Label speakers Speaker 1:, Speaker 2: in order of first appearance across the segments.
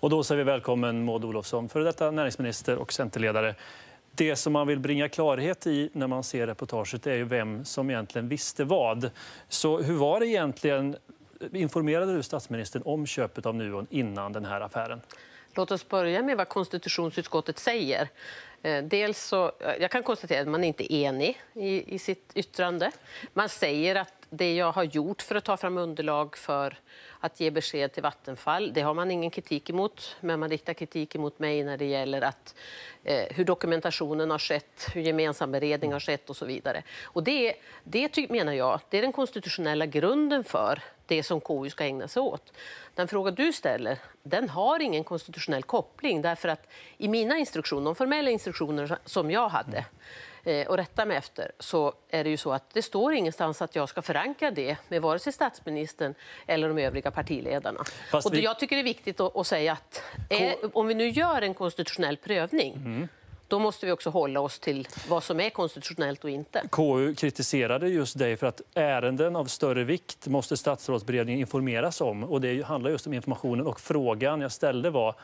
Speaker 1: Och då säger vi välkommen Maud Olofsson, för detta näringsminister och centerledare. Det som man vill bringa klarhet i när man ser reportaget är ju vem som egentligen visste vad. Så hur var det egentligen? Informerade du statsministern om köpet av Nuon innan den här affären?
Speaker 2: Låt oss börja med vad konstitutionsutskottet säger. Dels så, jag kan konstatera att man inte är enig i sitt yttrande. Man säger att det jag har gjort för att ta fram underlag för att ge besked till Vattenfall, det har man ingen kritik emot. Men man riktar kritik emot mig när det gäller att, hur dokumentationen har skett, hur gemensam beredning har skett och så vidare. Och det menar jag, det är den konstitutionella grunden för det som KU ska ägna sig åt. Den fråga du ställer, den har ingen konstitutionell koppling därför att i mina instruktioner, de formella instruktioner som jag hade och rätta mig efter, så är det ju så att det står ingenstans att jag ska förankra det med vare sig statsministern eller de övriga partiledarna. Och jag tycker det är viktigt att säga att om vi nu gör en konstitutionell prövning, då måste vi också hålla oss till vad som är konstitutionellt och inte. KU
Speaker 1: kritiserade just dig för att ärenden av större vikt måste statsrådsberedningen informeras om. Och det handlar just om informationen. Och frågan jag ställde var,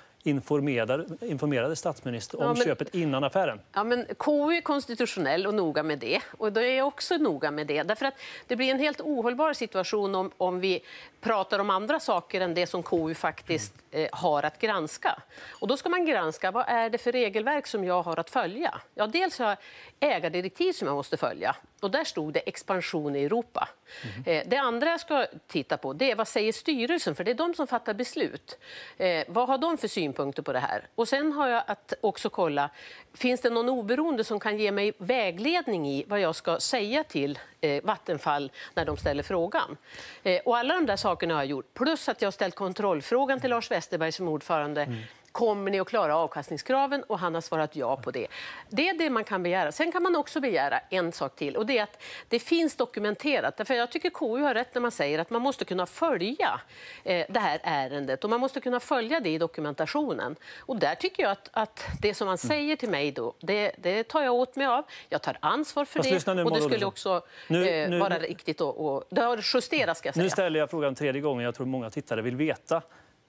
Speaker 1: informerade statsministern om köpet innan affären?
Speaker 2: Ja, men KU är konstitutionell och noga med det. Och då är jag också noga med det. Därför att det blir en helt ohållbar situation om vi pratar om andra saker än det som KU faktiskt har att granska. Och då ska man granska, vad är det för regelverk som jag har att följa? Ja, dels har jag ägardirektiv som jag måste följa. Och där stod det expansion i Europa. Det andra jag ska titta på, det är vad säger styrelsen? För det är de som fattar beslut. Vad har de för synpunkter på det här? Och sen har jag att också kolla, finns det någon oberoende som kan ge mig vägledning i vad jag ska säga till Vattenfall när de ställer frågan? Och alla de där sakerna har jag gjort. Plus att jag har ställt kontrollfrågan till Lars Westerberg som ordförande. Kommer ni att klara avkastningskraven? Och han har svarat ja på det. Det är det man kan begära. Sen kan man också begära en sak till. Och det är att det finns dokumenterat. Därför jag tycker KU har rätt när man säger att man måste kunna följa det här ärendet. Och man måste kunna följa det i dokumentationen. Och där tycker jag att det som man säger till mig då, det tar jag åt mig av. Jag tar ansvar för det. Och det skulle också vara riktigt. Och det har justerats, ska jag säga.
Speaker 1: Nu ställer jag frågan tredje gången. Jag tror många tittare vill veta.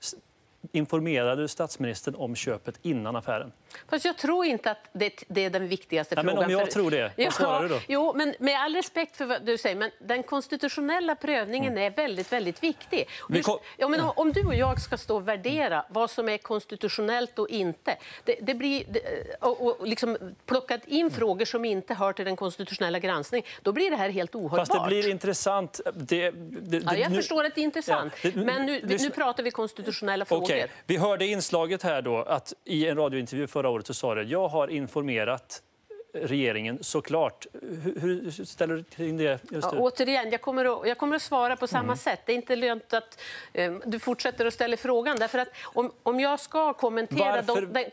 Speaker 1: Informerade statsministern om köpet innan affären?
Speaker 2: Fast jag tror inte att det är den viktigaste frågan.
Speaker 1: Men om jag tror det, vad svarar du då?
Speaker 2: Jo, men med all respekt för vad du säger, men den konstitutionella prövningen är väldigt, väldigt viktig. Om du och jag ska stå och värdera vad som är konstitutionellt och inte, det blir och liksom plockat in frågor som inte hör till den konstitutionella granskningen, då blir det här helt ohållbart.
Speaker 1: Fast det blir intressant.
Speaker 2: Jag förstår att det är intressant, men nu pratar vi konstitutionella frågor.
Speaker 1: Okej. Vi hörde inslaget här då att i en radiointervju förra året så sa det: jag har informerat regeringen, såklart. Hur ställer du till det just nu?
Speaker 2: Återigen, jag kommer att svara på samma sätt. Det är inte lönt att du fortsätter att ställa frågan. Därför att om jag ska kommentera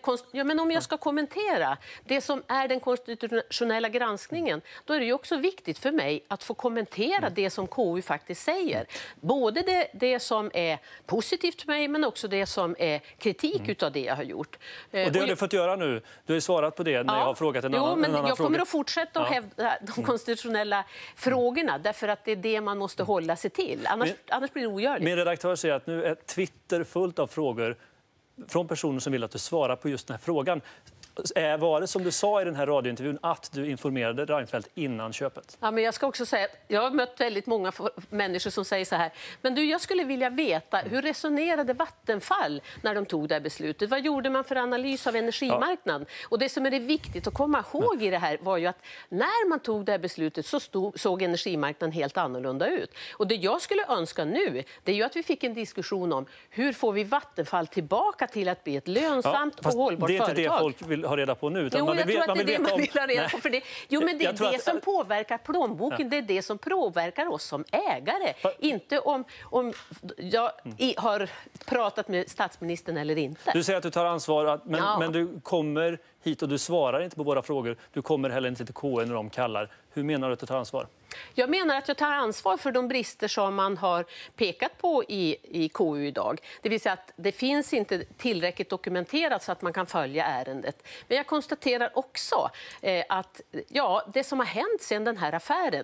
Speaker 2: om jag ska kommentera det som är den konstitutionella granskningen, då är det ju också viktigt för mig att få kommentera det som KU faktiskt säger. Både det som är positivt för mig, men också det som är kritik utav det jag har gjort.
Speaker 1: Och det har du fått göra nu. Du har svarat på det när jag har frågat en annan fråga.
Speaker 2: Jag kommer att fortsätta att hävda de konstitutionella frågorna, därför att det är det man måste hålla sig till. Annars blir det ogörligt.
Speaker 1: Min redaktör säger att nu är Twitter fullt av frågor från personer som vill att du svarar på just den här frågan. Var det som du sa i den här radiointervjun att du informerade Reinfeldt innan köpet?
Speaker 2: Ja, men jag ska också säga att jag har mött väldigt många människor som säger så här: men du, jag skulle vilja veta, hur resonerade Vattenfall när de tog det här beslutet? Vad gjorde man för analys av energimarknaden? Och det som är viktigt att komma ihåg i det här var ju att när man tog det här beslutet så såg energimarknaden helt annorlunda ut. Och det jag skulle önska nu, det är ju att vi fick en diskussion om hur får vi Vattenfall tillbaka till att bli ett lönsamt och hållbart företag.
Speaker 1: Det är inte det folk vill ha reda på nu.
Speaker 2: Utan jag tror att det är det man vill ha reda på. Men det är det som påverkar plånboken. Det är det som påverkar oss som ägare. Inte om jag har pratat med statsministern eller inte.
Speaker 1: Du säger att du tar ansvar, men du kommer hit och du svarar inte på våra frågor. Du kommer heller inte till KU när de kallar. Hur menar du att du tar ansvar?
Speaker 2: Jag menar att jag tar ansvar för de brister som man har pekat på i KU idag. Det vill säga att det finns inte tillräckligt dokumenterat så att man kan följa ärendet. Men jag konstaterar också att det som har hänt sedan den här affären,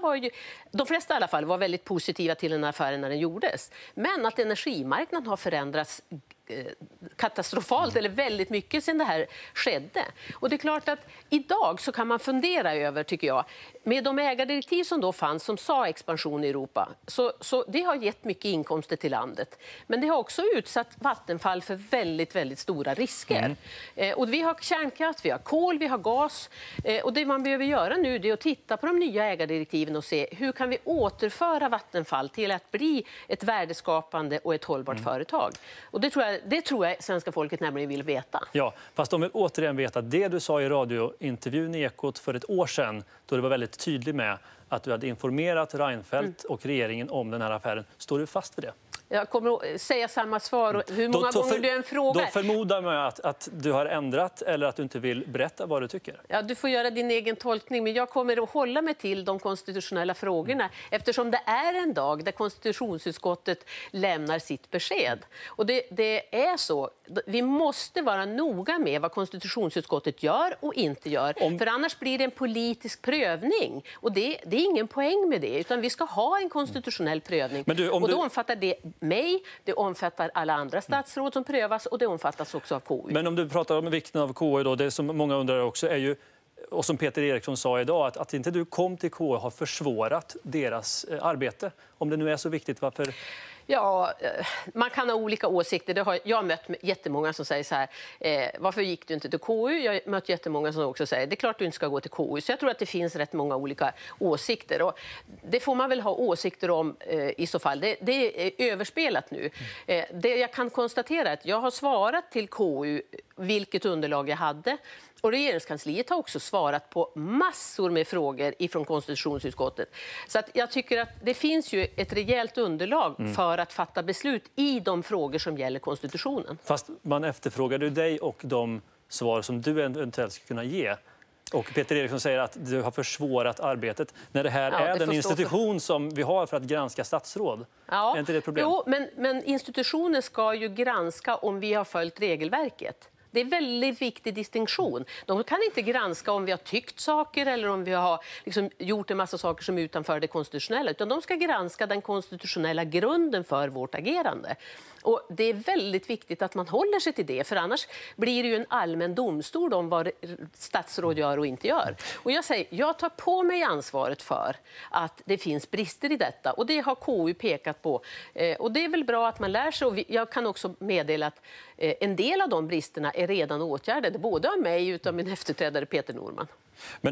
Speaker 2: de flesta i alla fall var väldigt positiva till den här affären när den gjordes. Men att energimarknaden har förändrats katastrofalt eller väldigt mycket sedan det här skedde. Och det är klart att idag så kan man fundera över, tycker jag, med de ägardirektiv som då fanns som sa expansion i Europa, så det har gett mycket inkomster till landet. Men det har också utsatt Vattenfall för väldigt, väldigt stora risker. Och vi har kärnkraft, vi har kol, vi har gas. Och det man behöver göra nu är att titta på de nya ägardirektiven och se hur kan vi återföra Vattenfall till att bli ett värdeskapande och ett hållbart företag. Och det tror jag svenska folket nämligen vill veta.
Speaker 1: Ja, fast de vill återigen veta att det du sa i radiointervjun i Ekot för ett år sedan, då du var väldigt tydlig med att du hade informerat Reinfeldt och regeringen om den här affären. Står du fast vid det?
Speaker 2: Jag kommer att säga samma svar hur många gånger du än frågar.
Speaker 1: Då förmodar man att du har ändrat eller att du inte vill berätta vad du tycker.
Speaker 2: Ja, du får göra din egen tolkning, men jag kommer att hålla mig till de konstitutionella frågorna eftersom det är en dag där konstitutionsutskottet lämnar sitt besked. Och det är så. Vi måste vara noga med vad konstitutionsutskottet gör och inte gör. För annars blir det en politisk prövning. Och det är ingen poäng med det, utan vi ska ha en konstitutionell prövning. Och då omfattar det mig, det omfattar alla andra statsråd som prövas och det omfattas också av KU.
Speaker 1: Men om du pratar om vikten av KU då, det som många undrar också är ju, och som Peter Eriksson sa idag, att inte du kom till KU har försvårat deras arbete. Om det nu är så viktigt, varför...
Speaker 2: Ja, man kan ha olika åsikter. Jag har mött jättemånga som säger så här, varför gick du inte till KU? Jag har mött jättemånga som också säger, det är klart du inte ska gå till KU. Så jag tror att det finns rätt många olika åsikter. Och det får man väl ha åsikter om i så fall. Det är överspelat nu. Det jag kan konstatera är att jag har svarat till KU vilket underlag jag hade. Och regeringskansliet har också svarat på massor med frågor ifrån konstitutionsutskottet. Så att jag tycker att det finns ju ett rejält underlag för att fatta beslut i de frågor som gäller konstitutionen.
Speaker 1: Fast man efterfrågade dig och de svar som du eventuellt ska kunna ge. Och Peter Eriksson säger att du har försvårat arbetet när det här är den institution som vi har för att granska statsråd.
Speaker 2: Ja.
Speaker 1: Är inte det ett problem?
Speaker 2: Jo, men institutionen ska ju granska om vi har följt regelverket. Det är en väldigt viktig distinktion. De kan inte granska om vi har tyckt saker eller om vi har gjort en massa saker som är utanför det konstitutionella. Utan de ska granska den konstitutionella grunden för vårt agerande. Och det är väldigt viktigt att man håller sig till det. För annars blir det ju en allmän domstol om vad statsråd gör och inte gör. Och jag tar på mig ansvaret för att det finns brister i detta. Och det har KU pekat på. Och det är väl bra att man lär sig. Och jag kan också meddela att en del av de bristerna är redan åtgärdade. Både av mig och av min efterträdare Peter Norman.
Speaker 1: Men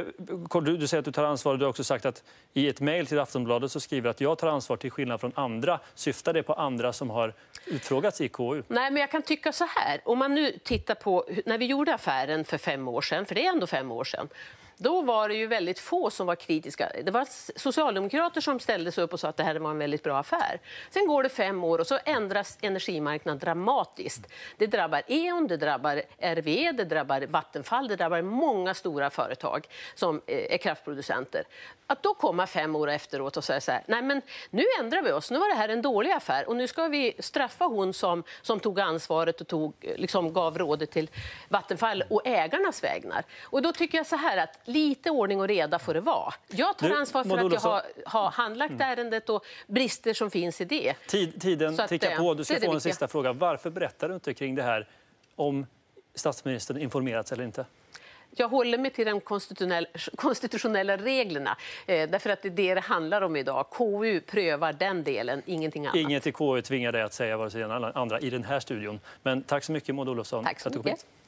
Speaker 1: du säger att du tar ansvar. Du har också sagt att i ett mejl till Aftonbladet så skriver att jag tar ansvar till skillnad från andra. Syftar det på andra som har utfrågats i KU? Nej,
Speaker 2: men jag kan tycka så här. Om man nu tittar på när vi gjorde affären för 5 år sedan, för det är ändå 5 år sedan. Då var det ju väldigt få som var kritiska. Det var socialdemokrater som ställde sig upp och sa att det här var en väldigt bra affär. Sen går det 5 år och så ändras energimarknaden dramatiskt. Det drabbar E.ON, det drabbar RWE, det drabbar Vattenfall, det drabbar många stora företag som är kraftproducenter. Att då komma 5 år efteråt och säga så här, nej men nu ändrar vi oss, nu var det här en dålig affär och nu ska vi straffa hon som tog ansvaret och gav rådet till Vattenfall och ägarnas vägnar. Och då tycker jag så här att lite ordning och reda får det vara. Jag tar ansvar för att jag har handlagt ärendet och brister som finns i det.
Speaker 1: Tiden tickar på. Du ska få en sista fråga. Varför berättar du inte kring det här om statsministern informerats eller inte?
Speaker 2: Jag håller mig till de konstitutionella reglerna. Därför att det är det handlar om idag. KU prövar den delen, ingenting annat.
Speaker 1: Inget i KU tvingar dig att säga vare sig den eller andra i den här studion. Men tack så mycket Maud Olofsson.
Speaker 2: Tack så mycket.